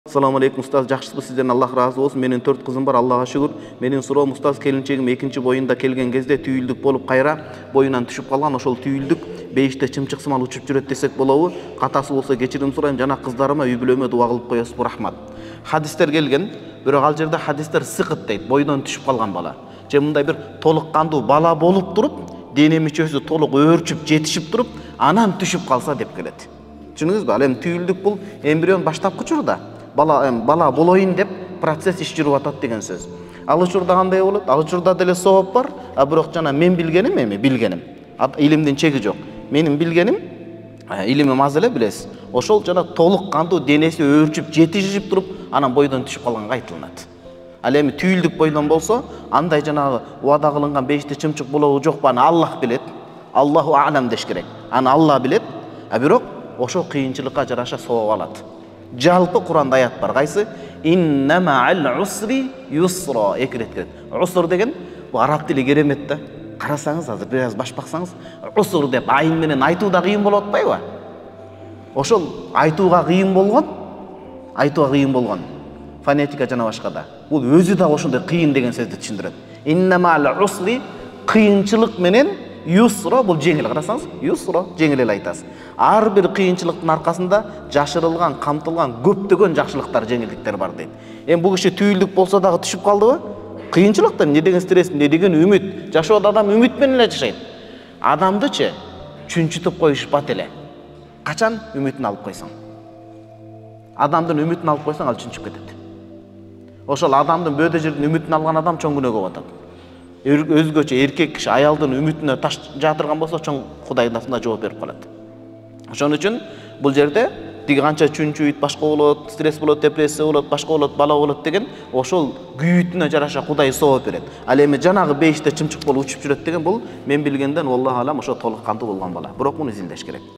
Assalamu alaikum устаз, жакшысызбы? Сизден Аллах разы болсун. Менин 4 кызым бар, Аллага шүгүр. Менин суроом, устаз, келинчегим 2 боюнда келген кезде түйүлдүк болуп кайра боюнан түшүп калган. Ошол түйүлдүк бейиште чымчык сымал учуп жүрөт десек болобу? Катасы болсо кечирим сурайм, жана кыздарыма үй бүлөмө дуа кылып коесузбу? Рахмат. Хадистер келген, бирок ал жерде хадистер сыкыт дейт, боюнан түшүп калган бала. Же мындай бир толук кандуу бала болуп туруп, дене мүчөсү толук өөрчүп, жетишип туруп, анан түшүп калса деп келет. Түшүнүңүзбү? Ал эми түйүлдүк бул эмбрион баштапкы учурда бала болоюн деп процесс иш жүрүп атат деген сөз. Ал учурда кандай болот? Ал учурда деле сооп бар, бирок жана мен билгеним билгеним. Илимдин чеги жок. Менин билгеним, илимим аз эле, билесиз. Ошол жана толук кандуу денеси өөрчүп, жетишип туруп, анан бойдон түшүп калганга айтылат. Ал эми түйүлдүк бойдон болсо, андай жанагы убада кылынган бейиште чымчык болобу жокпу, аны Аллах билет. Аллаху а'лам деш керек. Аны Алла билет. Бирок ошол кыйынчылыкка жараша сооп алат. Жалпы Куранда аят бар. Кайсы? Инна ма'ал усри юсра. Эки рет келет. Уср деген бул араб тили керемет да. Карасаңыз, азыр бир аз баш баксаңыз, уср деп айын менен айтууда кыйын болуп атпайбы? Ошол айтууга кыйын болгон. Фонетика жана башкада. Бул өзү да ошондой кыйын деген сөздү түшүндүрөт. Инна ма'ал усри, кыйынчылык менен юсра, бул жеңил. Карасаңыз, юсра жеңил эле айтасыз. Ар бир кыйынчылыктын аркасында жашырылган, камтылган көптөгөн жакшылыктар, жеңилдиктер бар дейт. Эми бул киши түйүлдүк болсо дагы түшүп калдыбы? Кыйынчылыктан эмне деген стресс, эмне деген үмүт. Жашоодо адам үмүт менен эле жашайт. Адамдычы чүнчүтүп коюшпат эле. Качан үмүтүн алып койсоң? Адамдын үмүтүн алып койсоң, ал чүнчүп кетет. Ошол адамдын бөөдө жерден үмүтүн алган адам чоң күнөөгө батат. Өзгөчө эркек киши аялдын үмүтүнө таш жатырган болсо, чоң Кудайдын алдында жооп берип калат. Ошон үчүн бул жерде тиги канча чүнчүйт, башка болот, стресс болот, депрессия болот, башка болот, бала болот деген ошол күйүтүнө жараша Кудай сооп берет. Ал эми жанагы бейиште чымчык болуп учуп жүрөт деген бул мен билгенден Аллах алам ошо толук кандуу болгон бала. Бирок муну изилдеш керек.